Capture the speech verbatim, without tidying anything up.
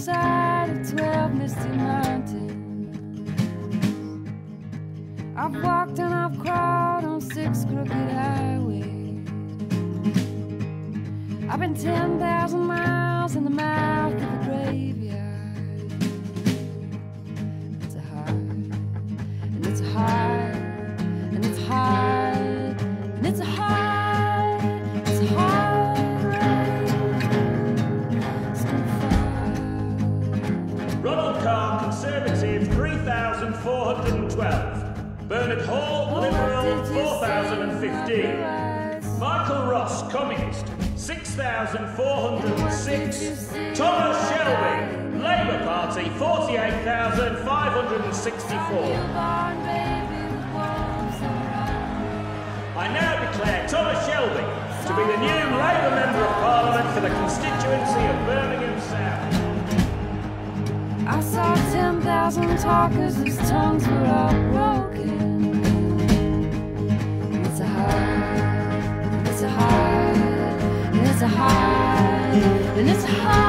side of twelve misty mountains. I've walked and I've crawled on six crooked highways. I've been ten thousand miles in the mouth of a graveyard. It's a hard, and it's hard, and it's hard, and it's a hard, it's a hard ride. Ronald Carr, Conservative, three thousand four hundred twelve. Bernard Hall, Liberal, four thousand fifteen. Michael Ross, Communist, six thousand four hundred six. Thomas Shelby, Labour Party, forty-eight thousand five hundred sixty-four. I now declare Thomas Shelby to be the new Labour Member of Parliament for the constituency of Birmingham South. I saw ten thousand talkers whose tongues were all broken. It's a hard, it's a hard, and it's a hard, and it's a hard.